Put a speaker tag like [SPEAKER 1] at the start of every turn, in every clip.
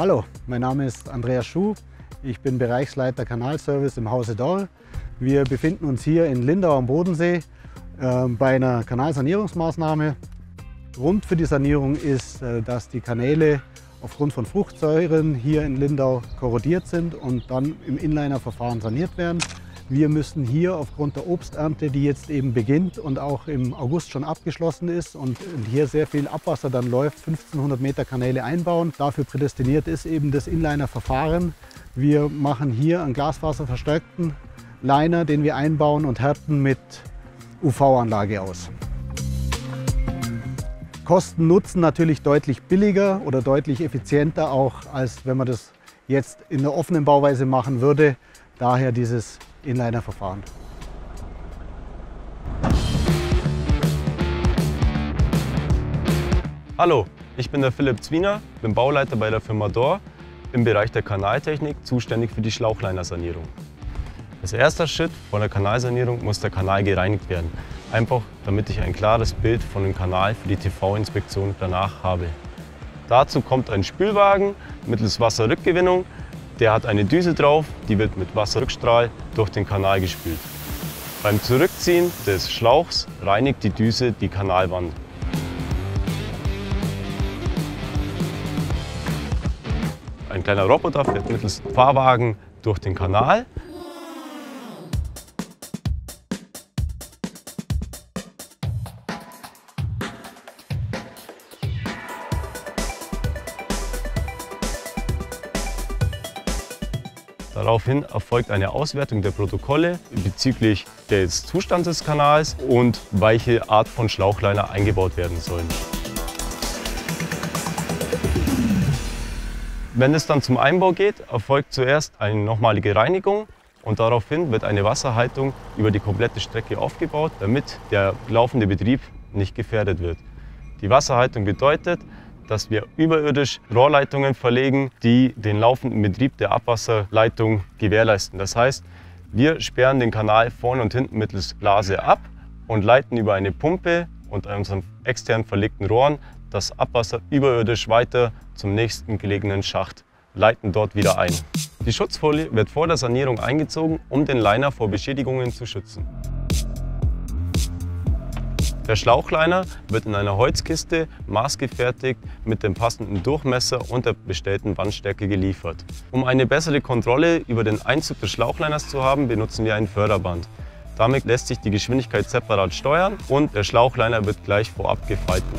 [SPEAKER 1] Hallo, mein Name ist Andreas Schuh. Ich bin Bereichsleiter Kanalservice im Hause Dorr. Wir befinden uns hier in Lindau am Bodensee bei einer Kanalsanierungsmaßnahme. Grund für die Sanierung ist, dass die Kanäle aufgrund von Fruchtsäuren hier in Lindau korrodiert sind und dann im Inliner-Verfahren saniert werden. Wir müssen hier aufgrund der Obsternte, die jetzt eben beginnt und auch im August schon abgeschlossen ist und hier sehr viel Abwasser dann läuft, 1500 Meter Kanäle einbauen. Dafür prädestiniert ist eben das Inliner-Verfahren. Wir machen hier einen glasfaserverstärkten Liner, den wir einbauen und härten mit UV-Anlage aus. Kosten Nutzen natürlich deutlich billiger oder deutlich effizienter auch, als wenn man das jetzt in der offenen Bauweise machen würde. Daher dieses Inliner-Verfahren.
[SPEAKER 2] Hallo, ich bin der Philipp Zwiener, bin Bauleiter bei der Firma Dorr im Bereich der Kanaltechnik, zuständig für die Schlauchlinersanierung. Als erster Schritt vor der Kanalsanierung muss der Kanal gereinigt werden, einfach damit ich ein klares Bild von dem Kanal für die TV-Inspektion danach habe. Dazu kommt ein Spülwagen mittels Wasserrückgewinnung. Der hat eine Düse drauf, die wird mit Wasserrückstrahl durch den Kanal gespült. Beim Zurückziehen des Schlauchs reinigt die Düse die Kanalwand. Ein kleiner Roboter fährt mittels Fahrwagen durch den Kanal. Daraufhin erfolgt eine Auswertung der Protokolle bezüglich des Zustands des Kanals und welche Art von Schlauchliner eingebaut werden sollen. Wenn es dann zum Einbau geht, erfolgt zuerst eine nochmalige Reinigung und daraufhin wird eine Wasserhaltung über die komplette Strecke aufgebaut, damit der laufende Betrieb nicht gefährdet wird. Die Wasserhaltung bedeutet, dass wir überirdisch Rohrleitungen verlegen, die den laufenden Betrieb der Abwasserleitung gewährleisten. Das heißt, wir sperren den Kanal vorne und hinten mittels Blase ab und leiten über eine Pumpe und unseren extern verlegten Rohren das Abwasser überirdisch weiter zum nächsten gelegenen Schacht, leiten dort wieder ein. Die Schutzfolie wird vor der Sanierung eingezogen, um den Liner vor Beschädigungen zu schützen. Der Schlauchliner wird in einer Holzkiste maßgefertigt mit dem passenden Durchmesser und der bestellten Wandstärke geliefert. Um eine bessere Kontrolle über den Einzug des Schlauchliners zu haben, benutzen wir ein Förderband. Damit lässt sich die Geschwindigkeit separat steuern und der Schlauchliner wird gleich vorab gefalten.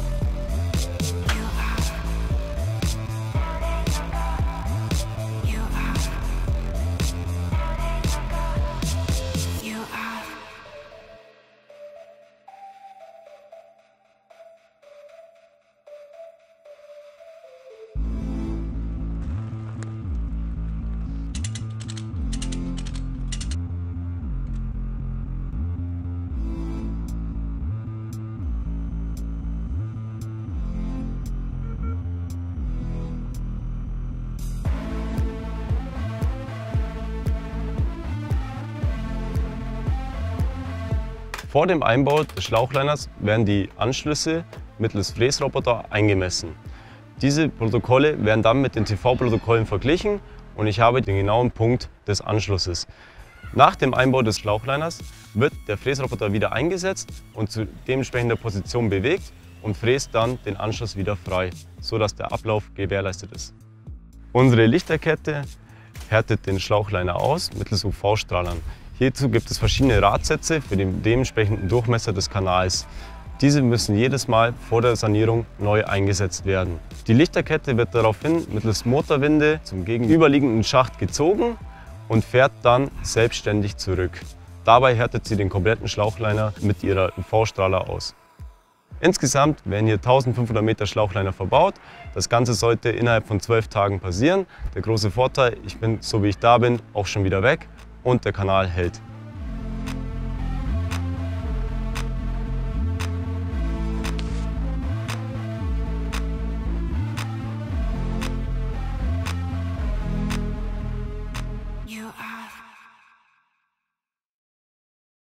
[SPEAKER 2] Vor dem Einbau des Schlauchliners werden die Anschlüsse mittels Fräsroboter eingemessen. Diese Protokolle werden dann mit den TV-Protokollen verglichen und ich habe den genauen Punkt des Anschlusses. Nach dem Einbau des Schlauchliners wird der Fräsroboter wieder eingesetzt und zu dementsprechender Position bewegt und fräst dann den Anschluss wieder frei, sodass der Ablauf gewährleistet ist. Unsere Lichterkette härtet den Schlauchliner aus mittels UV-Strahlern. Hierzu gibt es verschiedene Radsätze für den dementsprechenden Durchmesser des Kanals. Diese müssen jedes Mal vor der Sanierung neu eingesetzt werden. Die Lichterkette wird daraufhin mittels Motorwinde zum gegenüberliegenden Schacht gezogen und fährt dann selbstständig zurück. Dabei härtet sie den kompletten Schlauchliner mit ihrer UV-Strahler aus. Insgesamt werden hier 1500 Meter Schlauchliner verbaut. Das Ganze sollte innerhalb von 12 Tagen passieren. Der große Vorteil, ich bin, so wie ich da bin, auch schon wieder weg und der Kanal hält.
[SPEAKER 3] You are